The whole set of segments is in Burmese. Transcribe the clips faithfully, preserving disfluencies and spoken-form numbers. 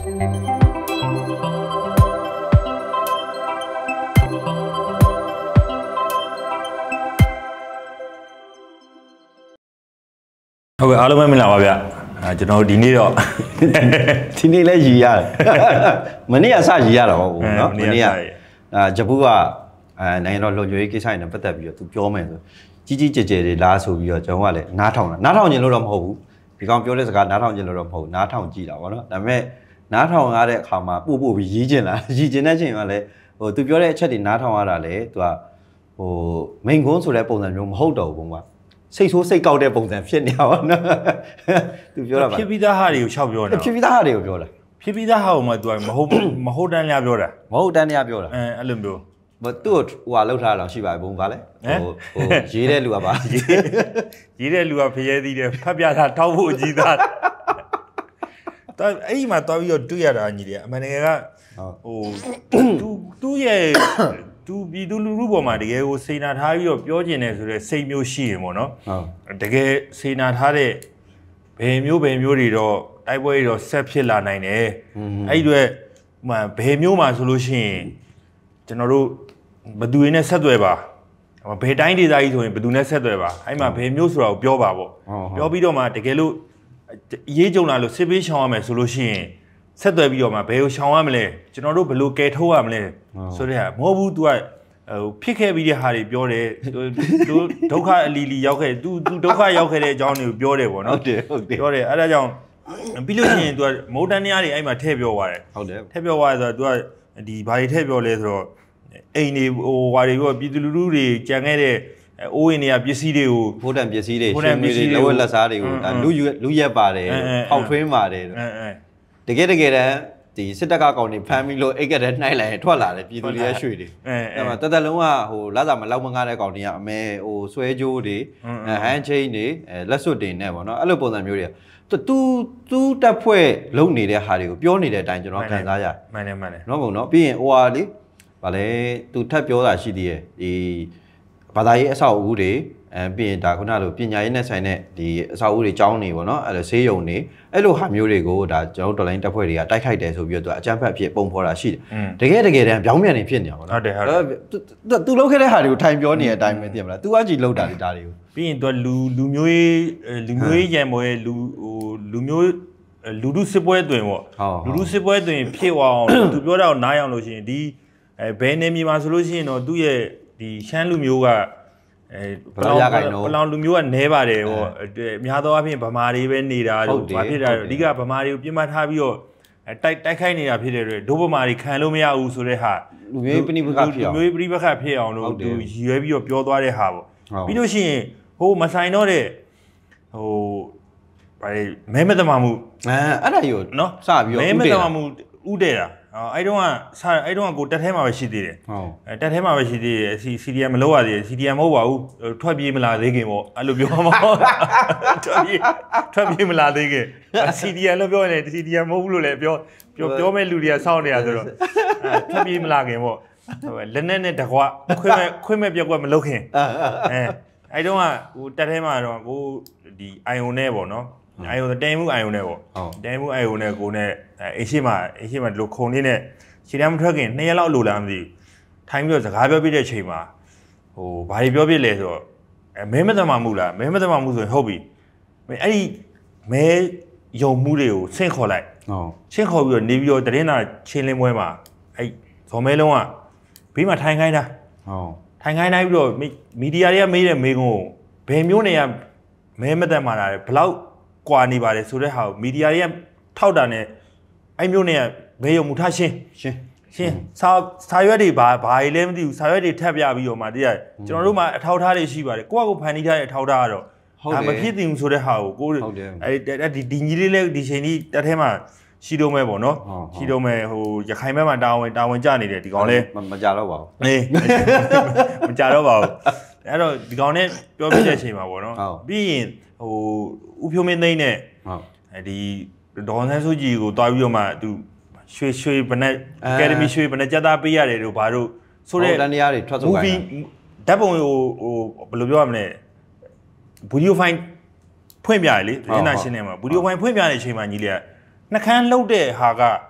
ဟုတ်ကဲ့အားလုံးပဲမင်္ဂလာပါဗျအဲကျွန်တော်ဒီနေ့တော့ဒီနေ့လည်းရည်ရတယ်မနေ့ကစရည်ရတာဟုတ်ဘူးเนาะမနေ့ကအာဂျပူကအဲနိုင်ငံတော်လုံခြုံရေးကိစ္စတွေနဲ့ပတ်သက်ပြီးတော့သူပြောမယ်ဆိုကြီးကြီးကျယ်ကျယ်တွေလားဆိုပြီးတော့ကျွန်တော်ကလည်းနားထောင်တာနားထောင်ခြင်းလို့တော့မဟုတ်ဘူးဒီကောင်ပြောတဲ့စကားနားထောင်ခြင်းလို့တော့မဟုတ်နားထောင်ကြည့်တာဗောနော်ဒါပေမဲ့နားထောင်ရတဲ့အခါမှာပို့ပို့ပြီးရည်ကျင်လာရည်ကျင်တဲ့ချိန်မှာလည်းဟိုသူပြောတဲ့အချက်တွေနားထောင်ရတာလေသူကဟိုမိန်ကွန်းဆိုတဲ့ပုံစံမျိုးမဟုတ်တော့ဘူးဘုံကစိတ်ဆိုးစိတ်ကောက်တဲ့ပုံစံဖြစ်နေတာပေါ့နော်သူပြောတာပါဖြစ်ပြီးသားဟာတွေကိုရှောက်ပြောတာဖြစ်ပြီးသားဟာတွေကိုပြောတာဖြစ်ပြီးသားဟာကိုမှသူကမဟုတ်မဟုတ်တန်းများပြောတာမဟုတ်တန်းများပြောတာအဲအဲ့လိုမျိုးဘာသူ့ဟိုဟာလောက်ထားတာရှိပါဘုံဗာလဲဟိုဟိုရေးတဲ့လူကပါရေးတဲ့လူကဖျဲသီးတယ်ဖတ်ပြတာထောက်ဖို့အကြီးသားတော်အဲ့ဒီမှာတော်ပြီးတော့တွေ့ရတာညီလေးအမှန်တကယ်ကဟိုသူသူ့ရဲ့သူပြည်သူလူထုပေါ်မှာတကယ်ကိုစေနာထားပြီးတော့ပြောကျင်တယ်ဆိုတော့စိတ်မျိုးရှိရင်ပေါ့နော်ဟုတ်တကယ်စေနာထားတဲ့ဘယ်မျိုးဘယ်မျိုးတွေတော့တိုက်ပွဲတွေတော့ဆက်ဖြစ်လာနိုင်တယ်အဲ့ဒီတော့ဟိုဘယ်မျိုးမှာဆိုလို့ရှိရင်ကျွန်တော်တို့ဘသူတွေနဲ့ဆက်သွယ်ပါဘယ်တိုင်းဒေသကြီးဆိုရင်ဘသူနဲ့ဆက်သွယ်ပါအဲ့မှာဘယ်မျိုးဆိုတာကိုပြောပါပေါ့ပြောပြီးတော့မှတကယ်လို့ရေးကြုံလာလို့စစ်ပေးရှောင်ရမယ်ဆိုလို့ရှိရင်ဆက်သွယ်ပြီးတော့မှဘယ်ကိုရှောင်ရမလဲကျွန်တော်တို့ဘယ်လိုကယ်ထုတ်ရမလဲဆိုတဲ့ဟာမဟုတ်ဘူး तू ကဟိုဖြစ်ခဲ့ပြီးတဲ့ဟာတွေပြောတယ် तू ဒုက္ခအလီလီရောက်ခဲ့ तू तू ဒုက္ခရောက်ခဲ့တဲ့အကြောင်းတွေကိုပြောတယ်ပေါ့နော်ဟုတ်တယ်ဟုတ်တယ်ပြောတယ်အဲ့ဒါကြောင့်ပြီးလို့ရှိရင် तू ကမိုးတန်းတရားတွေအဲ့မှာထည့်ပြောသွားတယ်ဟုတ်တယ်ထည့်ပြောသွားတယ်ဆိုတော့ तू ကဒီဘာတွေထည့်ပြောလဲဆိုတော့အိမ်တွေဟိုဟာတွေပြောပြည်သူလူထုတွေကြံခဲ့တဲ့အိုးအိမ်တွေကပစ္စည်းတွေကိုဖိုးတန်ပစ္စည်းတွေရှင်တွေလက်ဝက်လက်စားတွေကိုလူလူရက်ပါတယ်ဟောက်ထွင်းပါတယ်တကယ်တကယ်တမ်းဒီစစ်တပ်ကကောင်တွေဖမ်းပြီးလို့အိတ်ကတဲ့နှိုက်လိုက်ထွက်လာတယ်ပြည်သူတွေရဲ့ရွှေတွေအဲ့မှာတက်တက်လုံးကဟိုလာစာမလောက်မငားတဲ့ကောင်တွေကအမဲဟိုဆွဲကြိုးတွေဟန်ချိန်းတွေလက်စွပ်တွေနဲ့ပေါ့နော်အဲ့လိုပုံစံမျိုးတွေတူတူတက်ဖွဲ့လုံနေတဲ့ဟာတွေကိုပြောနေတဲ့အတိုင်းကျွန်တော်ခံစားရမှန်တယ်မှန်တယ်နော်ဘုံနော်ပြီးရင်ဟိုဟာလေဗာလဲသူထပ်ပြောတာရှိသေးရဲ့ဒီဘာသာရေးအဆောက်အဦတွေအဲပြီးရင်ဒါခုနလိုပညာရေးနဲ့ဆိုင်တဲ့ဒီအဆောက်အဦတွေကျောင်းတွေပေါ့နော်အဲ့လိုဆေးရုံတွေအဲ့လိုဟာမျိုးတွေကိုဒါကျွန်တော်တို့ online တက်ဖွဲ့တွေကတိုက်ခိုက်တယ်ဆိုပြီးတော့သူအကြမ်းဖက်ဖြစ်ပုံဖော်တာရှိတယ်တကယ်တကယ်တမ်းပြောင်းပြန်နေဖြစ်နေတာပေါ့နော်ဟုတ်တယ်ဟုတ်တယ် तू လောက်ခဲ့တဲ့ဟာတွေကိုထိုင်ပြောနေတဲ့အတိုင်းပဲသိရမလား तू အကြည့်လောက်တာတွေဒါတွေကိုပြီးရင် तू လူလူမျိုးရေးလူမျိုးရေးရံပေါ်ရဲ့လူဟိုလူမျိုးလူလူစစ်ပွဲတွင်ပေါ့လူလူစစ်ပွဲတွင်ဖြစ်သွားအောင် तू ပြောတာကိုနားရအောင်လို့ရှိရင်ဒီအဲဘယ်နေမြေမှာဆိုလို့ရှိရင်တော့သူ့ရဲ့ဒီရှမ်းလူမျိုးကအဲဘလောင်ရကိုင်တော့ဘလောင်လူမျိုးကနဲပါတယ်ဟိုအများသောအားဖြင့်ဗမာတွေပဲနေတာတို့ဘာဖြစ်တာအဓိကဗမာတွေကိုပြင်ပထားပြီးတော့တိုက်တိုက်ခိုက်နေတာဖြစ်တဲ့အတွက်ဒုဗမာတွေခံလို့မရဘူးဆိုတဲ့ဟာလူမျိုးပြိပခဖြစ်အောင်လူမျိုးပြိပခဖြစ်အောင်လို့သူရည်ရွယ်ပြီးတော့ပြောသွားတဲ့ဟာပေါ့ပြီးလို့ရှိရင်ဟိုမဆိုင်တော့တဲ့ဟိုဘာလဲမဲမသမမှုအဲအဲ့ဒါကြီးနော်စပြီးတော့မဲမသမမှုဥတဲ့တာအဲ့တုန်းကအဲ့တုန်းကကိုတက်ထဲမှာပဲရှိသေးတယ်ဟုတ်အဲတက်ထဲမှာပဲရှိသေးတယ်စီစီဒီအမ်မလုပ်ရသေးတယ်စီဒီအမ်မဟုတ်ပါဘူးထွက်ပြေးမလာသေးခင်ပေါ့အဲ့လိုပြောမှာထွက်ပြေးထွက်ပြေးမလာသေးခင်စီဒီအမ်လို့ပြောရင်စီဒီအမ်မဟုတ်ဘူးလို့လည်းပြောပြောပြောမဲ့လူတွေကစောင့်နေတာဆိုတော့ထွက်ပြေးမလာခင်ပေါ့လက်နဲ့နဲ့တကွခွင့်မဲ့ခွင့်မဲ့ပြက်ကွက်မလုပ်ခင်အဲအဲ့တုန်းကဟိုတက်ထဲမှာတော့ကိုဒီအိုင်ယွန်နဲ့ပေါ့နော်အိုင်ယွန်တဲမှုအိုင်ယွန်နဲ့ပေါ့တဲမှုအိုင်ယွန်နဲ့ကိုနဲ့အေးရှိမှအေးရှိမှဒီလိုခုံလေးနဲ့ခြေတမ်းမထွက်ခင်နှစ်ရက်လောက်လိုလာမသိဘူးထိုင်းပြီးတော့စကားပြောပြတဲ့အချိန်မှာဟိုဘာတွေပြောပြလဲဆိုတော့အဲမဲမသမမှုလားမဲမသမမှုဆိုရင်ဟုတ်ပြီအဲ့ဒီမဲယုံမှုတွေကိုဆင့်ခေါ်လိုက်ဟုတ်ဆင့်ခေါ်ပြီးတော့နေပြီးတော့တရင်နာချင်းလင်းပွဲမှာအဲ့ဇော်မဲလုံးကဘေးမှာထိုင်ခိုင်းတာဟုတ်ထိုင်ခိုင်းတိုင်းပြီးတော့မီဒီယာတွေကမေးတဲ့မေးခွန်းကိုဘယ်မျိုးနေရမဲမသက်မှာလားဘလောက်ကွာနေပါတယ်ဆိုတဲ့ဟာကိုမီဒီယာတွေကထောက်တာနဲ့အဲ့မျိုးနဲ့ဘယ်ရုံမူထားရှင်းရှင်းရှင်းစာစာရွက်တွေဘာဘာတွေလဲမသိဘူးစာရွက်တွေထပ်ပြပြီးတော့မှတရားကျွန်တော်တို့မှာအထောက်ထားတွေရှိပါတယ်ကိုယ့်အကိုဖန်တီးထားတဲ့အထောက်ထားကတော့ဒါမဖြစ်သင့်ဘူးဆိုတဲ့ဟာကိုကိုအဲ့ဒီဒီညီလေးလေးဒီချိန်ကြီးတက်ထဲမှာရှိတော့မဲ့ပေါ့နော်ရှိတော့မဲ့ဟိုရခိုင်ဘက်မှာတာဝန်တာဝန်ကျနေတယ်ဒီကောင်လဲမကြတော့ပါဘူးအေးမကြတော့ပါဘူးအဲ့တော့ဒီကောင်နဲ့ပြောပြတဲ့အချိန်မှာပေါ့နော်ပြီးရင်ဟိုဥဖြိုးမင်းသိန်းနဲ့ဟုတ်အဲဒီဒေါ်ဆန်းစုကြည်ကိုတွားပြီးတော့မှသူရွှေရွှေဘနဲ့အကယ်ဒမီရွှေဘနဲ့ကြက်သားပေးရတယ်တို့ဘာတို့ဆိုတဲ့တန်တရားတွေထွက်ဆိုခိုင်းဓာတ်ပုံဟိုဟိုဘယ်လိုပြောရမလဲဗီဒီယိုဖိုင်ဖွင့်ပြရလေသတင်းနာရှင်းနေမှာဗီဒီယိုဖိုင်ဖွင့်ပြတဲ့အချိန်မှာညီလေးကနှခမ်းလှုပ်တဲ့ဟာက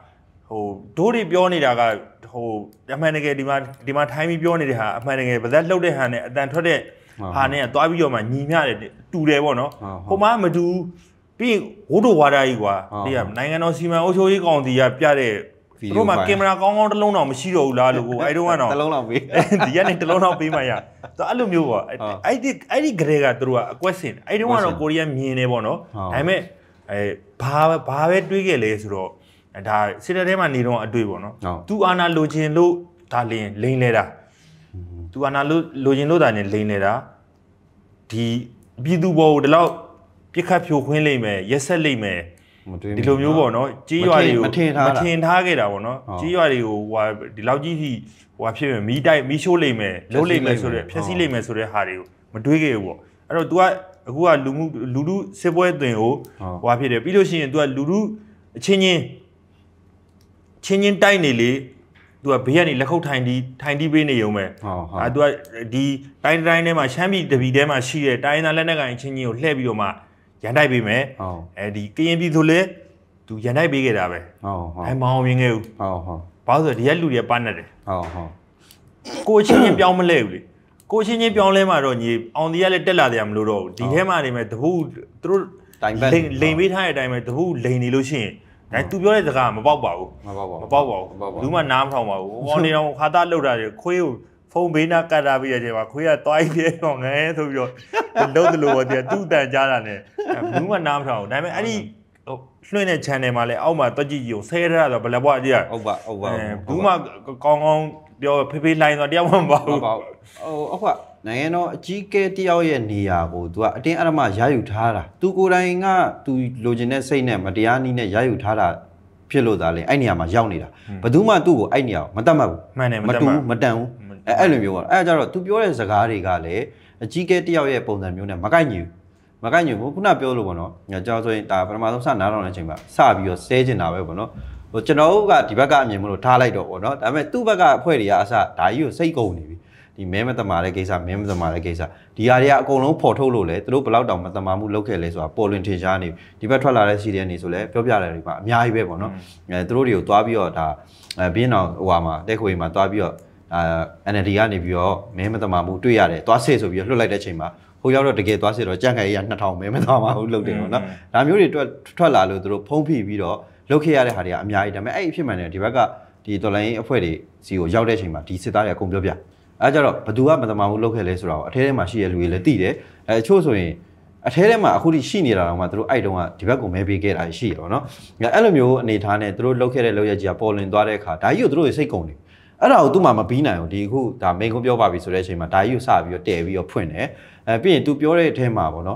ဟိုဒိုးတွေပြောနေတာကဟိုအမှန်တကယ်ဒီမှာဒီမှာထိုင်းပြီးပြောနေတဲ့ဟာအမှန်တကယ်ဗဇက်လှုပ်တဲ့ဟာနဲ့အတန်ထွက်တဲ့ဟာနဲ့သွားပြီးတော့မှညီမျှတယ်တူတယ်ပေါ့နော်ဟိုမှာမတူပြီးဝိုးတို့ဝါဒကြီးကွာဒီကနိုင်ငံတော်စီမံအုပ်ချုပ်ရေးကောင်စီကပြတဲ့တို့မှာကင်မရာကောင်းကောင်းတစ်လုံးတော့မရှိတော့ဘူးလားလို့ကိုအဲ့တုန်းကတော့တစ်လုံးတော့ပေးဒီကနေတစ်လုံးတော့ပေးမှရသူအဲ့လိုမျိုးပေါ့အဲ့ဒီအဲ့ဒီဂရေကသူတို့ကအကွက်စင်အဲ့တုန်းကတော့ကိုရီးယားမြင်နေပေါ့နော်ဒါပေမဲ့အဲဘာဘာပဲတွေးခဲ့လဲဆိုတော့ဒါစစ်တပ်ထဲမှာနေတော့အတွေ့ပေါ့နော်သူအာနာလိုချင်လို့ဒါလင်းလိန်နေတာသူအာနာလိုလိုချင်လို့ဒါနဲ့လိန်နေတာဒီပြည်သူဘောကိုဒီလောက်ပြစ်ခတ်ဖြိုခွင်းလိမ့်မယ်ရက်ဆက်လိမ့်မယ်ဒီလိုမျိုးပေါ့နော်ကြီးရွာတွေကိုမထင်ထားခဲ့တာပေါ့နော်ကြီးရွာတွေကိုဟိုဒီလောက်ကြီးထိဟိုဖြစ်မယ်မီးတိုက်မီးရှို့လိမ့်မယ်လုံးလိမ့်မယ်ဆိုတဲ့ဖျက်ဆီးလိမ့်မယ်ဆိုတဲ့ဟာတွေကိုမတွေးခဲ့ဘူးပေါ့အဲ့တော့ तू ကအခုကလူမှုလူလူစစ်ပွဲသွင်ကိုဟိုဖြစ်တယ်ပြီးလို့ရှိရင် तू ကလူလူအချင်းချင်းချင်းချင်းတိုက်နေလေသူကဘေးကနေလက်ခုပ်ထိုင်တီးထိုင်တီးပေးနေရုံပဲအဲသူကဒီတိုင်းတိုင်းထဲမှာရှမ်းပြည်တပီထဲမှာရှိတဲ့တိုင်းသားလက်နက်ကိုင်ချင်းချင်းကိုလှည့်ပြီးတော့မှရန်တိုက်ပေးမယ်အဲဒီကရင်ပြည်ဆိုလေသူရန်တိုက်ပေးခဲ့တာပဲဟုတ်ဟုတ်အဲမအောင်မြင်ခဲ့ဘူးဟုတ်ဟုတ်ဘာလို့ဆိုဒီရက်လူတွေပါနေတယ်ဟုတ်ဟုတ်ကိုချင်းချင်းပြောင်းမလဲဘူးလေကိုချင်းချင်းပြောင်းလဲမှာတော့ညီအောင်တီးကလည်းတက်လာတယ်မလို့တော့ဘူးဒီထဲမှာနေမဲ့တပူသူတို့လိန်ပေးထားတဲ့အတိုင်းပဲတပူလိန်နေလို့ရှိရင်ဒါသူပြောတဲ့စကားမပေါက်ပါဘူးမပေါက်ပါဘူးမပေါက်ပါဘူးဘူးမှနားမထောင်ပါဘူးဟောနေတော့ခါသားလှုပ်တာတွေခွေးကိုဖုန်းဘေးနာကတ်တာပြီးတဲ့ချိန်မှာခွေးကတွိုင်းပြေတော့ငဲဆိုပြီးတော့လှုပ်တယ်လို့ပြောတယ်သူ့တန်ကြားတာနဲ့ဘူးမှနားမထောင်ဘူးဒါပေမဲ့အဲ့ဒီလွှင့်တဲ့ channel မှာလည်းအောက်မှာတွက်ကြည့်ကြည့်အောင်ဆဲရတာဆိုဘယ်လက်ဘွားကြည့်ရဟုတ်ပါဟုတ်ပါဘူးမှကောင်းကောင်းပြောဖေးဖေးလိုင်းဆိုတယောက်မှမပါဘူးဟိုအခုကနိုင်ငံတော်အကြီးကဲတယောက်ရဲ့နေရာကို तू ကအတင်းအဓမ္မရယူထားတာ तू ကိုယ်တိုင်က तू လိုချင်တဲ့စိတ်နဲ့မတရားနည်းနဲ့ရယူထားတာဖြစ်လို့သားလေအဲ့နေရာမှာရောက်နေတာဘယ်သူမှသူ့ကိုအဲ့နေရာကိုမတတ်မှတ်ဘူးမှန်တယ်မတူမတန်ဘူးအဲ့အဲ့လိုမျိုးပေါ့အဲ့ဒါကြတော့ तू ပြောတဲ့စကားတွေကလည်းအကြီးကဲတယောက်ရဲ့ပုံစံမျိုးနဲ့မကိုက်ညီဘူးမကိုက်ညီဘူးခုနပြောလို့ပေါ့နော်ညကြောက်ဆိုရင်ဒါပထမဆုံးစနားထောင်တဲ့အချိန်မှာစပြီးတော့ဆဲကျင်တာပဲပေါ့နော်ဟိုကျွန်တော်တို့ကဒီဘက်ကအမြင်မလို့ထားလိုက်တော့ပေါ့နော်ဒါပေမဲ့သူ့ဘက်ကအဖွဲ့တွေကအစဒါကြီးကိုစိတ်ကုန်နေပြီဒီမဲမတမာတဲ့ကိစ္စမဲမတမာတဲ့ကိစ္စဒီဟာတွေကအကုန်လုံးပေါ်ထုတ်လို့လေသူတို့ဘယ်လောက်တောင်မတမာမှုလုပ်ခဲ့လဲဆိုတာပေါ်လွင်ထင်ရှားနေဒီဘက်ထွက်လာတဲ့စီရီယယ်နေဆိုလဲပြောပြတယ်ဒီမှာအများကြီးပဲပေါ့နော်အဲသူတို့တွေကိုသွားပြီးတော့ဒါအဲဘင်းအောင်ဟိုဟာမှာတက်ခွေမှာသွားပြီးတော့အာ အန် အယ် ဒီ ကနေပြီးတော့မဲမတမာမှုတွေ့ရတယ်သွားစစ်ဆိုပြီးတော့လွှတ်လိုက်တဲ့ချိန်မှာဟိုရောက်တော့တကယ်သွားစစ်တော့ကြန့်ခိုင်ကြီးကနှစ်ထောင်မဲမတမာမှုလုပ်တယ်ပေါ့နော်ဒါမျိုးတွေထွက်ထွက်လာလို့သူတို့ဖုံးဖိပြီးတော့လုပ်ခဲ့ရတဲ့ဟာတွေကအများကြီးဒါပေမဲ့အဲ့အဖြစ်မှန်တယ်ဒီဘက်ကဒီတော်လိုင်းအဖွဲ့တွေစီကိုရောက်တဲ့ချိန်မှာဒီစစ်သားတွေအကုန်ပြောပြအဲကြတော့ဘသူကမတမာမှုလုပ်ခဲ့လဲဆိုတော့အထဲထဲမှာရှိတဲ့လူတွေလည်းသိတယ်အဲအချို့ဆိုရင်အထဲထဲမှာအခုထိရှိနေတာတော့မှသူတို့အဲ့တုန်းကဒီဘက်ကိုမဲပေးခဲ့တာရှိတယ်ပေါ့နော်အဲ့လိုမျိုးအနေထားနဲ့သူတို့လုပ်ခဲ့တဲ့လုပ်ရကြီးကပေါ်လွင်သွားတဲ့အခါဒါကြီးကိုသူတို့စိတ်ကုန်တယ်အဲ့ဒါကိုသူ့မှာမပြီးနိုင်ဘူးဒီအခုဒါမိန်ကုန်းပြောပါပြီဆိုတဲ့အချိန်မှာဒါကြီးကိုစပြီးတော့တည်ပြီးတော့ဖွင့်တယ်အဲပြီးရင် तू ပြောတဲ့အထဲမှာပေါ့နော်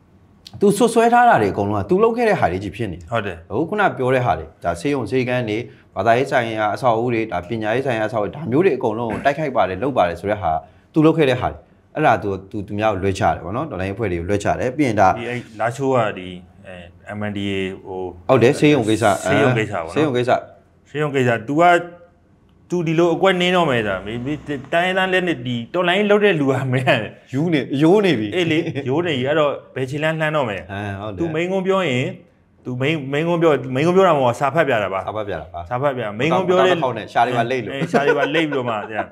तू ဆွဆွဲထားတာတွေအကုန်လုံးက तू လုပ်ခဲ့တဲ့ဟာတွေကြီးဖြစ်နေဟုတ်တယ်ဟိုခုနပြောတဲ့ဟာတွေဒါဆေးရုံဆေးကန်းတွေဘာသာရေးဆိုင်ရာအဆောက်အဦတွေဒါပညာရေးဆိုင်ရာအဆောက်အဦဒါမျိုးတွေအကုန်လုံးကိုတိုက်ခိုက်ပါတယ်လုပ်ပါတယ်ဆိုတဲ့ဟာ तू လုပ်ခဲ့တဲ့ဟာတွေအဲ့ဒါ तू तू သူများကိုလွှဲချတယ်ပေါ့နော်တော်လိုင်းအဖွဲ့တွေကိုလွှဲချတယ်ပြီးရင်ဒါဒီအဲ့လာချိုးကဒီအဲ အမ် အန် ဒီ အေ ဟိုဟုတ်တယ်ဆေးရုံကိစ္စဆေးရုံကိစ္စပေါ့နော်ဆေးရုံကိစ္စဆေးရုံကိစ္စ तू ကသူဒီလိုအကွက်နင်းတော့မယ်ဒါမေတိုင်းတန်းလက်နဲ့ဒီတော်လိုင်းလုတ်တဲ့လူကမင်းယူနေရိုးနေပြီအေးလေရိုးနေကြီးအဲ့တော့ဘယ်ချီလန်းလှမ်းတော့မယ်ဟမ်ဟုတ်တယ် तू မိန်ကုန်းပြောရင် तू မိန်မိန်ကုန်းပြောမိန်ကုန်းပြောတာမဟုတ်စာဖတ်ပြတာပါစာဖတ်ပြတာပါစာဖတ်ပြမိန်ကုန်းပြောတဲ့ဟောက်နဲ့ရှားတွေပါလိမ့်လို့အေးရှားတွေပါလိမ့်ပြီးတော့မှတဲ့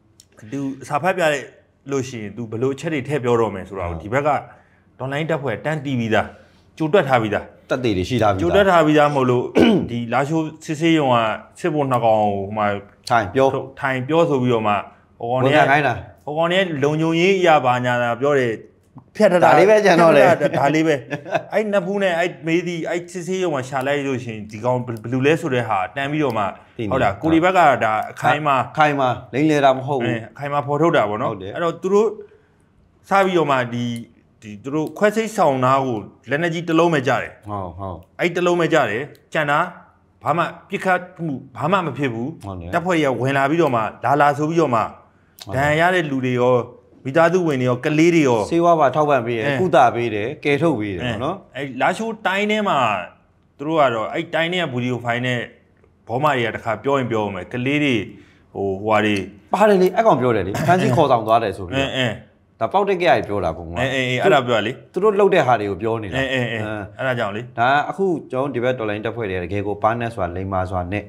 तू စာဖတ်ပြတဲ့လို့ရှိရင် तू ဘယ်လိုအချက်တွေထည့်ပြောတော့မယ်ဆိုတော့ဒီဘက်ကတော်လိုင်းတက်ဖွဲ့တန်းတီးပြီးသားကြိုတွက်ထားပြီးသားတက်သေးတွေရှိထားပြီးသားကြိုတွက်ထားပြီးသားမဟုတ်လို့ဒီလာရှိုးစစ်စေးရုံကစစ်ဖို့နှစ်ကောင်ဟိုမှာထိုင်ပြောထိုင်ပြောဆိုပြီးတော့မှဟိုကောင်တွေကခိုင်းတာဟိုကောင်တွေလုံညုံရေးအရာပါညာတာပြောတယ်ဖြတ်တာဒါလေးပဲကြံတော့လေဒါလေးပဲအဲ့နဖူးနဲ့အဲ့မေးဒီအဲ့စစ်စေးရုံမှာရှာလိုက်လို့ရှင်ဒီကောင်ဘယ်လိုလဲဆိုတဲ့ဟာတန်းပြီးတော့မှဟုတ်လားကိုဒီဘက်ကဒါအခိုင်မှာခိုင်မှာလိမ့်လေတာမဟုတ်ဘူးအခိုင်မှာဖော်ထုတ်တာပေါ့နော်အဲ့တော့သူတို့စပြီးတော့မှဒီဒီသူတို့ခွဲစိတ်ဆောင်သားကိုလက်နေကြီးတစ်လုံးပဲကြတယ်ဟုတ်ဟုတ်အဲ့တစ်လုံးပဲကြတယ်ကြံတာဘာမှပြစ်ခတ်မှုဘာမှမဖြစ်ဘူးတပ်ဖွဲ့ရဝင်လာပြီးတော့မှလာလာဆိုပြီးတော့မှဒဏ်ရာရတဲ့လူတွေရောမိသားစုဝင်တွေရောကလေးတွေရောစေဝါပါထောက်ပံ့ပေးတယ်ကုသပေးတယ်ကယ်ထုတ်ပေးတယ်ပေါ့နော်အဲ့လာရှိုးတိုင်းထဲမှာသူတို့ကတော့အဲ့တိုင်းထဲကဗီဒီယိုဖိုင်နဲ့ဘောမတွေကတခါပြောရင်ပြောအောင်မယ်ကလေးတွေဟိုဟွာတွေပါတယ်လေအကောင်ပြောတယ်လေဖန်စီခေါ်ဆောင်သွားတယ်ဆိုပြီးအင်းအင်းဒါပေါက်တက်ကြရပြောတာပုံကအေးအေးအဲ့ဒါပြောလေသူတို့လှုပ်တဲ့ဟာတွေကိုပြောနေတာအေးအေးအဲ့ဒါကြောင့်လေဒါအခုကျွန်တော်ဒီဘက်တော်လိုင်းတက်ဖွဲ့တွေတကယ်ကိုပါနက်ဆိုတာလိမ္မာစွာနဲ့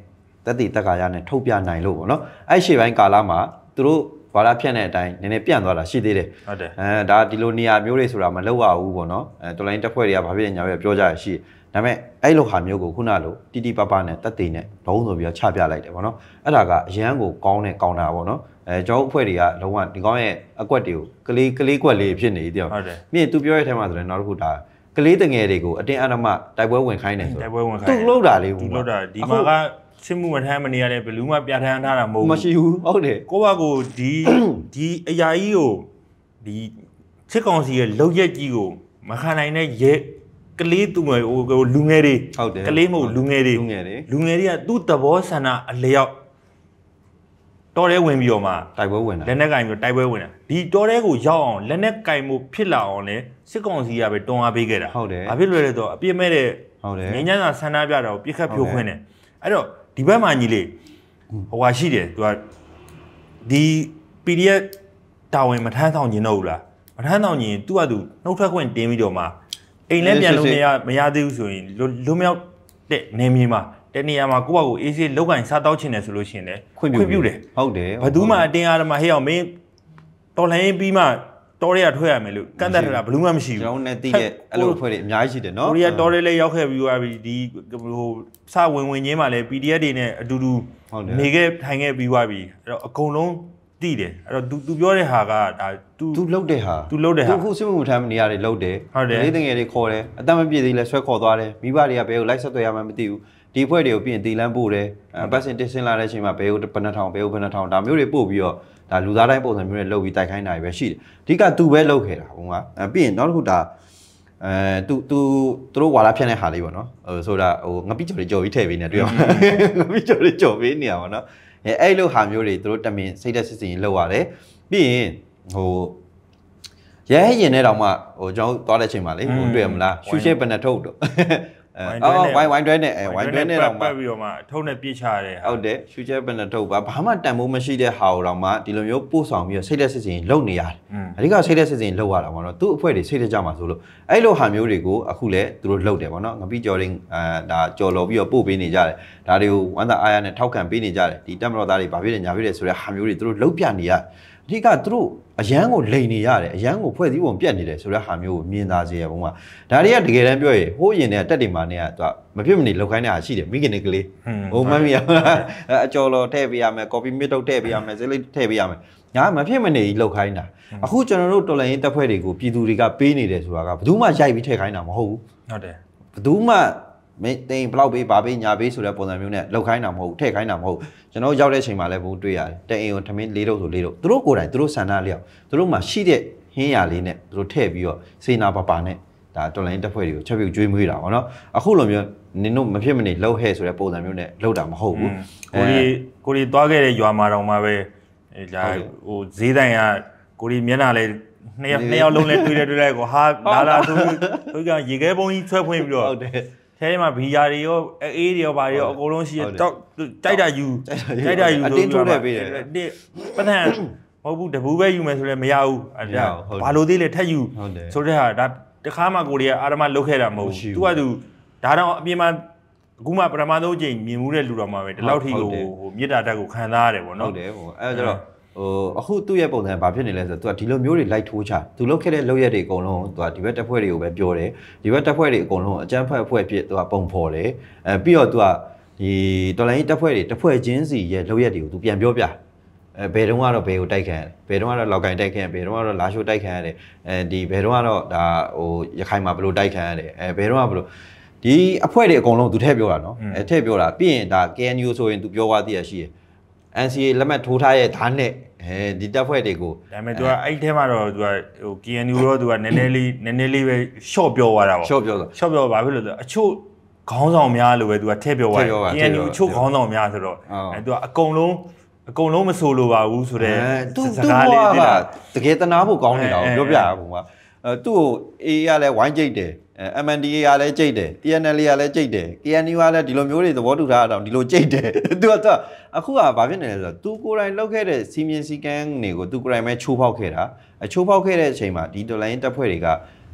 တက်တည်တက်ကရနဲ့ထုတ်ပြနိုင်လို့ပေါ့နော်အဲ့ရှေ့ပိုင်းကာလမှာသူတို့ဘာသာဖြတ်တဲ့အတိုင်းနည်းနည်းပြန့်သွားတာရှိသေးတယ်ဟုတ်တယ်အဲဒါဒီလိုနေရာမျိုးတွေဆိုတာမလောက်ရဘူးပေါ့နော်အဲတော်လိုင်းတက်ဖွဲ့တွေကဘာဖြစ်ညာပဲပြောကြရရှိဒါပေမဲ့အဲ့လိုဟာမျိုးကိုခုနလိုတီတီပပနဲ့တက်တည်နဲ့ဘုံဆိုပြီးတော့ချပြလိုက်တယ်ပေါ့နော်အဲ့ဒါကအရန်ကိုကောင်းတဲ့ကောင်းတာပေါ့နော်အဲကျွန်တော်အဖွဲ့တွေကလုံးဝဒီကောင်းရဲ့အကွက်တွေကိုကလေးကလေးကွက်လေးဖြစ်နေတယ်ဟုတ်တယ်မြင်သူပြောရတဲ့အထဲမှာဆိုရင်နောက်တစ်ခုဒါကလေးတငယ်တွေကိုအတင်းအဓမ္မတိုက်ပွဲဝင်ခိုင်းတယ်ဆိုတိုက်ပွဲဝင်ခိုင်းသူလောက်တာလေးသူလောက်တာဒီမှာကစစ်မှုမထမ်းမနေရတဲ့ဘလူးမပြဋ္ဌာန်းထားတာမဟုတ်ဘူးမရှိဘူးဟုတ်တယ်ကိုယ့်ဘာကိုဒီဒီအရာကြီးကိုဒီစစ်ကောင်စီရဲ့လုံရက်ကြီးကိုမခံနိုင်တဲ့ရဲကလေးသူငယ်ဟိုလူငယ်တွေဟုတ်တယ်ကလေးမဟုတ်လူငယ်တွေလူငယ်တွေလူငယ်တွေကသူ့သဘောဆန္ဒအလျောက်တော်ရဲဝင်ပြီးတော့မှတိုက်ပွဲဝင်တာလက်နက်ကင်ပြီးတိုက်ပွဲဝင်တာဒီတော်ရဲကိုရောက်အောင်လက်နက်ကင်မှုဖြစ်လာအောင်လဲစစ်ကောင်စီကပဲတွန်းအားပေးခဲ့တာဟုတ်တယ်ဘာဖြစ်လို့လဲဆိုတော့အပြစ်မဲ့တဲ့ဟုတ်တယ်ငញ្ញမ်းသာဆန္ဒပြတာကိုပြစ်ခတ်ဖြိုးခွင်းတယ်အဲ့တော့ဒီဘက်မှာညီလေးဟိုဟာရှိတယ်သူကဒီ ပီ ဒီ အက်ဖ် တာဝန်မထမ်းဆောင်ခြင်းတော့ဘူးလားမထမ်းဆောင်ခြင်းသူ့ဟာသူနှုတ်ထွက်ခွင့်တင်းပြီးတော့မှအိမ်လည်းပြန်လို့မရမရသေးဘူးဆိုရင်လွတ်မြောက်တဲ့နေမြေမှာတနေရာမှာကိုယ့်ဘာကိုအေးစေးလောက်ကန်စားတောက်ချင်တယ်ဆိုလို့ရှိရင်လည်းခွင့်ပြုတယ်ဟုတ်တယ်ဘယ်သူမှအတင်းအားဓမ္မဟဲ့အောင်မင်းတော်လှန်ရေးပြီးမှတော်ရဲထွက်ရမယ်လို့ကန့်သက်ထားတာဘယ်သူမှမရှိဘူးကျွန်တော်နဲ့တည်တဲ့အဲ့လိုအဖွဲ့တွေအများကြီးရှိတယ်နော်ကိုရီးယားတော်ရဲလည်းရောက်ခဲ့ပြီးသွားပြီဒီဟိုစဝင်ဝင်ချင်းမှလည်း ပီ ဒီ အက်ဖ် တွေနဲ့အတူတူနေခဲ့ထိုင်ခဲ့ပြီးသွားပြီအဲ့တော့အကုန်လုံးတည်တယ်အဲ့တော့ तू तू ပြောတဲ့ဟာကဒါ तू तू လှုပ်တဲ့ဟာ तू လှုပ်တဲ့ဟာ तू ခုစစ်မှုထမ်းမနေရတယ်လှုပ်တယ်လေးတငယ်တွေခေါ်တယ်အသက်မပြည့်သေးလဲဆွဲခေါ်သွားတယ်မိဘတွေကဘယ်ကိုလိုက်ဆက်သွယ်ရမှမသိဘူးဒီအဖွဲ့တွေကိုပြင်တီလန်းပို့တယ်ပတ်စင်တစ်ဆင်းလာတဲ့အချိန်မှာဘယ်ကိုဘယ်နှထောင်ဘယ်ကိုဘယ်နှထောင်ဒါမျိုးတွေပို့ပြီးတော့ဒါလူသားတိုင်းပုံစံမျိုးနဲ့လှုပ်ပြီးတိုက်ခိုင်းတာပဲရှိတယ်အဓိက तू ပဲလှုပ်ခဲ့တာဟုတ်ကဲ့ပြီးရင်နောက်တစ်ခုဒါအဲ तू तू သူတို့ဝါလာဖြန့်တဲ့ဟာလေးပေါ့နော်ဟိုဆိုတာဟိုငပိကြော်တွေကြော်ပြီးထည့်ပေးနေတွေ့အောင်ငပိကြော်တွေကြော်ပေးနေရပါတော့အဲအဲ့လိုဟာမျိုးတွေသူတို့တမင်စိတ်သက်စစ်စင်လှုပ်ရတယ်ပြီးရင်ဟိုရဲရင်နဲ့တောင်မှဟိုကျွန်တော်သွားတဲ့အချိန်မှာလေဟိုတွေ့ရမလားရှူရှဲပနထုတ်တော့အော်ဝိုင်းဝိုင်းတွဲနဲ့အဲဝိုင်းတွဲနဲ့တော့ပတ်ပြီးတော့မှအထုပ်နဲ့ပြစ်ချရတဲ့ဟုတ်တယ်ရှူချဲပနထုတ်ပါဘာမှတန်ဖိုးမရှိတဲ့ဟာတော့မှဒီလိုမျိုးပို့ဆောင်ပြီးတော့စိတ်သက်စစ်စင်လုံနေရတယ်အဓိကစိတ်သက်စစ်စင်လုံရတာပေါ့နော်သူ့အဖွဲ့တွေစိတ်သက်ကြမှာဆိုလို့အဲ့လိုဟာမျိုးတွေကိုအခုလည်းသူတို့လုံတယ်ပေါ့နော်ငပိကျော်ရင်းအဲဒါကြော်လော်ပြီးတော့ပို့ပေးနေကြတယ်ဒါတွေကိုဝမ်းသာအားရနဲ့ထောက်ခံပေးနေကြတယ်ဒီတက်မတော်သားတွေဘာဖြစ်လဲညာဖြစ်လဲဆိုတဲ့ဟာမျိုးတွေသူတို့လုံပြနေရအဓိကသူတို့အရန်ကိုလိန်နေရတယ်အရန်ကိုဖွဲ့စည်းပုံပြတ်နေတယ်ဆိုတဲ့ဟာမျိုးကိုမြင်သာစေရပုံကဒါတွေကတကယ်တမ်းပြောရင်ဟိုးရင်တဲ့တက်တင်မာနဲ့ကသူကမဖြစ်မနေလောက်ခိုင်းတာရှိတယ်မိခင်တွေကလေးဟိုမမီအကျော်လော်ထည့်ပေးရမယ်ကော်ပီမစ်တုတ်ထည့်ပေးရမယ်ဇလိထည့်ပေးရမယ်ညာမဖြစ်မနေကြီးလောက်ခိုင်းတာအခုကျွန်တော်တို့တော်လိုင်းတက်ဖွဲ့တွေကိုပြည်သူတွေကပေးနေတယ်ဆိုတာကဘယ်သူမှရိုက်ပြီးထည့်ခိုင်းတာမဟုတ်ဘူးဟုတ်တယ်ဘယ်သူမှမင်းတိန်ဘလောက်ပေးပါပေးညာပေးဆိုတဲ့ပုံစံမျိုးနဲ့လောက်ခိုင်းတာမဟုတ်ဘူးထည့်ခိုင်းတာမဟုတ်ဘူးကျွန်တော်ရောက်တဲ့အချိန်မှာလည်းဘုံတွေ့ရတယ်တဲ့အိမ်ကိုထမင်းလေးတော့ဆိုလေးတော့သူတို့ကိုယ်တိုင်သူတို့ဆန္ဒလျောက်သူတို့မှာရှိတဲ့ဟင်းရလေးနဲ့သူတို့ထည့်ပြီးတော့စေနာပပါနဲ့ဒါတော်လိုင်းတက်ဖွဲ့တွေကိုချက်ပြုတ်ကျွေးမွေးတာပေါ့နော်အခုလိုမျိုးနင်တို့မဖြစ်မနေလှုပ်ဟဲ့ဆိုတဲ့ပုံစံမျိုးနဲ့လှုပ်တာမဟုတ်ဘူးကိုရီကိုရီသွားခဲ့တဲ့ရွာမှာတော့မှပဲဒါဟိုဈေးတိုင်ကကိုရီမျက်နှာလဲနှစ်ယောက်နှစ်ယောက်လုံးလဲတွေ့တယ်တွေ့လိုက်ကိုဟာလာလာသူသူကရေခဲပုံကြီးဆွဲဖွင့်ပြီးတော့ဟုတ်တယ်ထဲမှာဘီယာတွေရောအေးတွေရောဘာတွေရောအကုန်လုံးရှိရတော့ကြိုက်တာယူကြိုက်တာယူအတင်းထိုးတယ်ပေးတယ်ပထမမဟုတ်ဘူးတပူးပဲယူမယ်ဆိုလည်းမရဘူးအဲ့ဒါဘာလို့သေးလဲထက်ယူဆိုတဲ့ဟာဒါတခါမှကိုရီးယားအာရမလုတ်ခဲ့တာမဟုတ်ဘူးသူကသူဒါတော့အပြင်မှာအခုမှပထမဆုံးအကြိမ်မြင်မှုတဲ့လူတော်မှာပဲဒီလောက်ထိကိုဟိုမြစ်တာတက်ကိုခံစားရတယ်ပေါ့နော်ဟုတ်တယ်ဟိုအဲ့ဒါကျတော့ဟိုအခုသူ့ရဲ့ပုံစံဘာဖြစ်နေလဲဆိုတော့ तू ဒီလိုမျိုးတွေလိုက်ထိုးချသူလုတ်ခဲ့တဲ့လောက်ရက်တွေအကုန်လုံး तू ဒီဘက်တက်ဖွဲ့တွေကိုပဲပြောတယ်ဒီဘက်တက်ဖွဲ့တွေအကုန်လုံးအကြမ်းဖက်အဖွဲ့ဖြစ် तू ပုံဖော်တယ်အဲပြီးတော့ तू ဒီတော်လိုင်းတက်ဖွဲ့တွေတက်ဖွဲ့ချင်းစီရဲ့လောက်ရက်တွေကို तू ပြန်ပြောပြအဲဘယ်တုန်းကတော့ဘယ်ကိုတိုက်ခံရတယ်ဘယ်တုန်းကတော့လောက်ကင်တိုက်ခံရဘယ်တုန်းကတော့လာရှိုးတိုက်ခံရတယ်အဲဒီဘယ်တုန်းကတော့ဒါဟိုရခိုင်မှာဘယ်လိုတိုက်ခံရတယ်အဲဘယ်တုန်းကဘယ်လိုဒီအဖွဲ့တွေအကုန်လုံး तू ထည့်ပြောတာနော်အဲထည့်ပြောတာပြီးရင်ဒါ K N U ဆိုရင် तू ပြောသွားသေးရရှိရ N C A လက်မှတ်ထိုးထားရဲ့ဓာတ်နဲ့အဲဒီတက်ဖွဲ့တွေကိုဒါပေမဲ့ तू ကအဲ့ထဲမှာတော့ तू ကဟို K N U တော့ तू ကနည်းနည်းလေးနည်းနည်းလေးပဲ short ပြောသွားတာပေါ့ short ပြောတာ short ပြောဘာဖြစ်လို့လဲအချို့ခေါင်းဆောင်များလို့ပဲ तू ကထည့်ပြောသွားတယ် K N U အချို့ခေါင်းဆောင်များဆိုတော့အဲ तू ကအကုန်လုံးအကုန်လုံးမဆိုလိုပါဘူးဆိုတော့စကားလေးတိတာတကယ်တနာဖို့ကောင်းနေတာကိုပြောပြရပုံကအဲသူ့ကို A ကလည်းဝိုင်းကြိတ်တယ်အဲ M N D A ကလည်းကြိတ်တယ် T N L ကလည်းကြိတ်တယ် K N U ကလည်းဒီလိုမျိုးတွေသဘောတူထားတာဒီလိုကြိတ်တယ်သူကအခုကဘာဖြစ်နေလဲဆိုတော့သူကိုယ်တိုင်လောက်ခဲ့တဲ့စီမင်းစီကန်းတွေကိုသူကိုယ်တိုင်ပဲချိုးဖောက်ခဲ့တာအချိုးဖောက်ခဲ့တဲ့အချိန်မှာဒီတော်လိုင်းတက်ဖွဲ့တွေက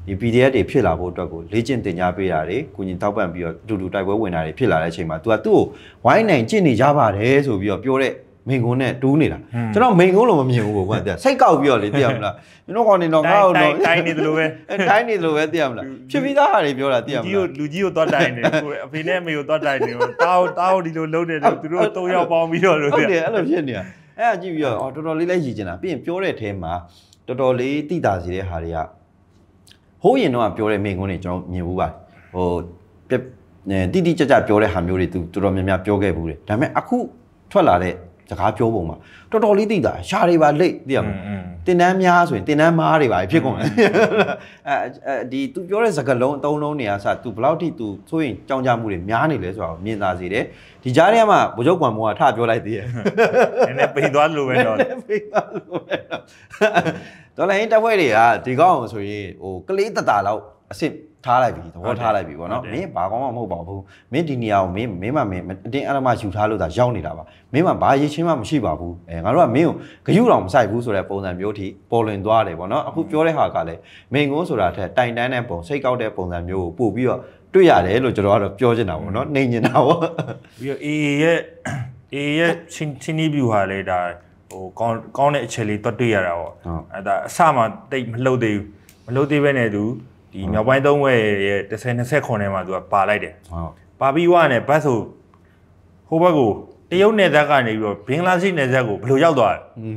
ဒီ P D F တွေဖြစ်လာဖို့အတွက်ကိုလေ့ကျင့်သင်ကြားပေးတာတွေကိုကြီးတောက်ပံ့ပြီးတော့တူတူတိုက်ပွဲဝင်တာတွေဖြစ်လာတဲ့အချိန်မှာ तू ကသူ့ကိုဝိုင်းနိုင်ကျင့်နေကြပါတယ်ဆိုပြီးတော့ပြောတဲ့မိန်ကုန်းနဲ့တူးနေတာကျွန်တော်မိန်ကုန်းလို့မမြင်ဘူးကွာတဲ့စိတ်ကောက်ပြီးတော့လေသိရမလားကျွန်တော်ကနေတော့ငါ့ကိုတော့တိုင်းနေတယ်လို့ပဲတိုင်းနေတယ်လို့ပဲသိရမလားဖြစ်ပြီးသားဟာတွေပြောတာသိရမလားလူကြီးကိုလူကြီးကိုသွားတိုင်းနေကိုအဖေနဲ့အမေကိုသွားတိုင်းနေတောင်းတောင်းဒီလိုလုံးနေတယ်သူတို့သုံးယောက်ပေါင်းပြီးတော့လို့ဟုတ်တယ်အဲ့လိုဖြစ်နေတာအဲ့ဒါကြည့်ပြီးတော့တော်တော်လေးလဲရည်ကျင်တာပြီးရင်ပြောတဲ့အထဲမှာတော်တော်လေးတိတာစီတဲ့ဟာတွေကဟိုးရင်တော့ပြောတဲ့မိန်ကုန်းတွေကျွန်တော်မြင်ဘူးပါဟိုတိတိကျကျပြောတဲ့ဟာမျိုးတွေသူတော်တော်များများပြောခဲ့ဘူးတယ်ဒါပေမဲ့အခုထွက်လာတဲ့စကားပြောပုံမှာတော်တော်လေးသိတာရှားတွေပါလိတ်သိရမလားတင်တန်းများဆိုရင်တင်တန်းမားတွေပါဖြစ်ကုန်တယ်အဲဒီ तू ပြောတဲ့စကားလုံးအသုံးလုံးတွေကစ तू ဘယ်လောက်ထိ तू ဆိုရင်ကြောင်ကြမှုတွေများနေလဲဆိုတာကိုမြင်သာစေတယ်ဒီကြားထဲမှာဗိုလ်ချုပ်ကွမ်မောကထပြောလိုက်သေးတယ်နည်းနည်းပိန်သွားလို့ပဲတော့ပိန်သွားလို့ပဲတော့တော်လည်းတပ်ဖွဲ့တွေကဒီကောင်းအောင်ဆိုရင်ဟိုကလေးတတာလောက်အစ်စ်ထားလိုက်ပြီသဘောထားလိုက်ပြီပေါ့နော်မင်းဘာကောင်းမှမဟုတ်ပါဘူးမင်းဒီနေရာကိုမင်းမင်းမမင်းအတင်းအဓမ္မယူထားလို့ဒါရောက်နေတာပါမင်းမဘာရည်ချင်းမှမရှိပါဘူးအဲငါတို့ကမင်းကိုဂရုတော်မဆိုင်ဘူးဆိုတဲ့ပုံစံမျိုးထိပေါ်လွင်သွားတယ်ပေါ့နော်အခုပြောတဲ့ဟာကလည်းမိန်ကုန်းဆိုတာထက်တိုင်တန်းတဲ့ပုံစိတ်ကောက်တဲ့ပုံစံမျိုးကိုပို့ပြီးတော့တွေ့ရတယ်လို့ကျွန်တော်ကတော့ပြောချင်တာပေါ့နော်နေညင်တာပေါ့ပြီးတော့ အေအေ ရဲ့ အေအေ ရဲ့ချင်းချင်းနီး view ဟာလေဒါဟိုကောင်းကောင်းတဲ့အခြေလေးတွတ်တွေ့ရတာပေါ့အဲဒါအစမှတိတ်မလှုပ်သေးဘူးမလှုပ်သေးပဲနဲ့သူဒီမြောက်ပိုင်းသုံးဝဲရဲ့တစ်ဆယ်နှစ်ဆယ်ခုထဲမှာသူကပါလိုက်တယ်ဟုတ်ပါပြီးွားနဲ့ဘတ်ဆိုဟိုဘက်ကိုတရုတ်နယ်စပ်ကနေပြီးတော့ဘင်္ဂလားဒေ့ရှ်နယ်စပ်ကိုဘယ်လိုရောက်သွားလဲ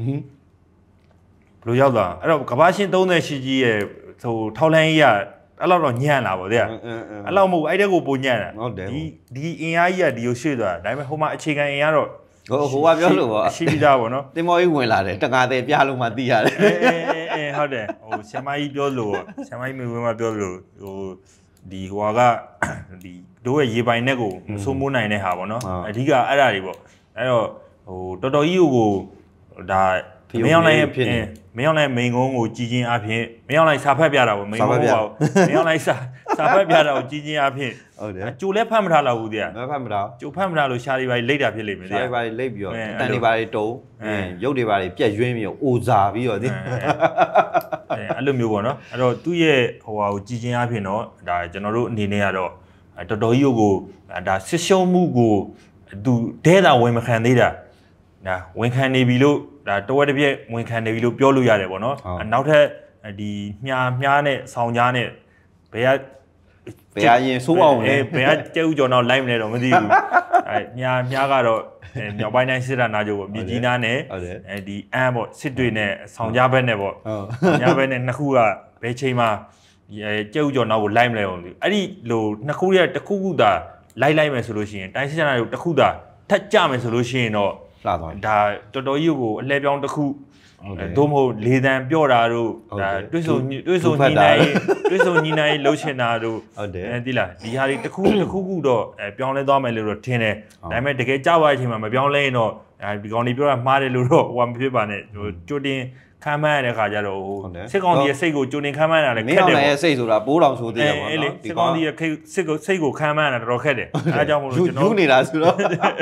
ဘယ်လိုရောက်သွားအဲ့တော့ကမ္ဘာရှင်သုံးဆယ်ရှိကြီးရဲ့ဟိုထောက်လန်းကြီးကအဲ့လောက်တော့ညံ့လာပါဗျာအဲ့လောက်မဟုတ်အဲ့တဲ့ကိုပုံညံ့တာဒီဒီအင်အားကြီးကဒီကိုရွှေ့သွားတာဒါပေမဲ့ဟိုမှာအခြေခံအင်အားတော့ဟိုဟိုကပြောလို့ပေါ့ရှိပြီးသားပေါ့နော်တင်မော်ကြီးဝင်လာတယ်တကားတဲ့ပြလို့မှသိရတယ်အေးအေးအေးဟုတ်တယ်ဟိုဆမကြီးပြောလို့ဆမကြီးမျိုးမှာပြောလို့ဟိုဒီဟိုကဒီတို့ရဲ့ရေပိုင်နဲ့ကိုမဆိုးမိုးနိုင်တဲ့ဟာပေါ့နော်အဓိကအဲ့ဒါတွေပေါ့အဲ့တော့ဟိုတော်တော်ကြီးကိုဒါမင်းအောင်လိုက်ဖြစ်နေမင်းအောင်လိုက်မိန်ကုန်းကိုကြီးချင်းအဖြစ်မင်းအောင်လိုက်စာဖတ်ပြတာပေါ့မိန်ကုန်းပေါ့မင်းအောင်လိုက်စာစာဖတ်ပြတာကိုကြီးချင်းအဖြစ်ဟုတ်တယ်ကြိုလဲဖတ်မထားတော့ဘူးတရားမဖတ်မထားကြိုဖတ်မထားလို့ရှားတွေပါလိတ်တာဖြစ်လိမ့်မယ်တရားရှားတွေပါလိတ်ပြီးတော့တန်တွေပါတွေတုံးရုပ်တွေပါတွေပြက်ရွှင်းပြီးတော့အိုစာပြီးတော့ဒီအဲအဲ့လိုမျိုးပေါ့နော်အဲ့တော့သူ့ရဲ့ဟိုဟာကိုကြီးချင်းအဖြစ်တော့ဒါကျွန်တော်တို့အနေနဲ့ကတော့တော်တော်ကြီးကိုဒါဆစ်ရှုံးမှုကိုသူဒဲတာဝင်မခံသေးတာဒါဝင်ခံနေပြီလို့ဒါတဝက်တစ်ပြက်ဝင်ခံနေပြီလို့ပြောလို့ရတယ်ပေါ့နော်နောက်ထပ်ဒီမြားမြားနဲ့ဆောင်းကြားနဲ့ဘယ်ကဘယ်အရင်ဆိုးအောင်လဲဘယ်ကကျဲဥကျော်တော့လိုက်မလဲတော့မသိဘူးအဲမြားမြားကတော့မြောက်ပိုင်းတိုင်းစစ်တပ်နာချုပ်ပေါ့မြေကြီးနားနဲ့အဲဒီအမ်းပေါ့စစ်တွေနဲ့ဆောင်းကြားဘက်နဲ့ပေါ့ဆောင်းကြားဘက်နဲ့နှစ်ခုကဘယ်ချိန်မှာကျဲဥကျော်နောက်ကိုလိုက်မလဲအောင်ဒီအဲ့ဒီလိုနှစ်ခုရဲ့တစ်ခုခုသာလိုက်လိုက်မယ်ဆိုလို့ရှိရင်တိုင်းစစ်တပ်နာချုပ်တစ်ခုသာထက်ကြမယ်ဆိုလို့ရှိရင်တော့လာသွားဒါတော်တော်ကြီးကိုအလဲပြောင်းတစ်ခုသို့မဟုတ်လေတံပြော့တာတို့ဒါတွစ်ဆုံတွစ်ဆုံညီနိုင်တွစ်ဆုံညီနိုင်လှုပ်ရှင်တာတို့ဟုတ်တယ်အဲဒီလားဒီဟာတွေတစ်ခုတစ်ခုခုတော့အဲပြောင်းလဲသွားမယ်လို့တော့ထင်တယ်ဒါပေမဲ့တကယ်ကြောက်ရတဲ့အချိန်မှာမပြောင်းလဲရင်တော့ဒီကောင်တွေပြောတာမှားတယ်လို့တော့ဟိုမဖြစ်ပါနဲ့ဟိုကြိုတင်ခမ်းမရတဲ့ခါကျတော့ဟိုစစ်ကောင်စီရဲ့စိတ်ကိုကြိုတင်ခမ်းမရတာလည်းခက်တယ်မင်းအောင်ရဲ့စိတ်ဆိုတာပိုးတော်ဆိုသေးတယ်ပေါ့နော်စစ်ကောင်စီရဲ့စိတ်ကိုစိတ်ကိုခမ်းမရတာတော်တော်ခက်တယ်အဲအကြောင်းမို့လို့ကျွန်တော်ယူနေတာဆိုတော့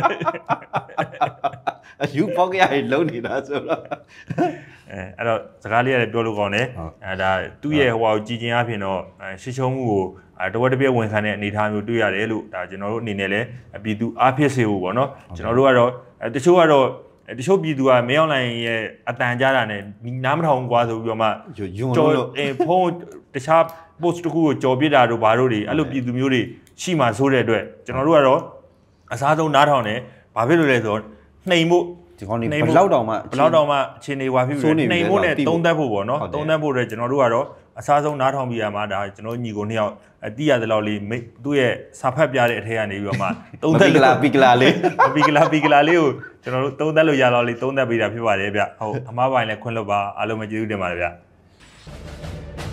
ယူပေါက်ရည်လုံးနေတာဆိုတော့အဲအဲ့တော့စကားလေးရတယ်ပြောလို့ကောင်းတယ်အဲဒါသူ့ရဲ့ဟိုဟာကိုကြည်ကျင်အဖြစ်တော့ရှစ်ချုံမှုကိုတဝက်တစ်ပြက်ဝင်ခံတဲ့အနေအထားမျိုးတွေ့ရတယ်လို့ဒါကျွန်တော်တို့အနေနဲ့လည်းပြည်သူအားဖြစ်စေဖို့ပေါ့နော်ကျွန်တော်တို့ကတော့တချို့ကတော့တချို့ပြည်သူကမင်းအောင်လိုင်ရဲ့အတန်ကြားတာနဲ့နားမထောင်ကွာဆိုပြီးတော့မှကြော်အဲဖုန်းတခြား post တခုကိုကြော်ပြစ်တာတို့ဘာတို့တွေအဲ့လိုပြည်သူမျိုးတွေရှိမှဆိုတဲ့အတွက်ကျွန်တော်တို့ကတော့အစားဆုံးနားထောင်တယ်ဘာဖြစ်လို့လဲဆိုတော့နှိမ်ဖို့ဒီကောင်နေဘလောက်တောင်မှဘလောက်တောင်မှအခြေအနေဝါဖြစ်ပြီးနှိမ်ဖို့နဲ့သုံးသက်ဖို့ပေါ့နော်သုံးသက်ဖို့အတွက်ကျွန်တော်တို့ကတော့အစားဆုံးနားထောင်ပြီးရမှာဒါကျွန်တော်ညီကိုနှစ်ယောက်အတိရတယ်လို့လေးသူ့ရဲ့စာဖတ်ပြတဲ့အထက်ကနေပြီးတော့မှသုံးသက်ပီကလာပီကလာလေးပီကလာပီကလာလေးကိုကျွန်တော်တို့သုံးသက်လို့ရတော့လေးသုံးသက်ပေးတာဖြစ်ပါတယ်ဗျဟုတ်အမားပိုင်းလည်းခွင့်လွှတ်ပါအားလုံးပဲကျေးဇူးတင်ပါတယ်ဗျ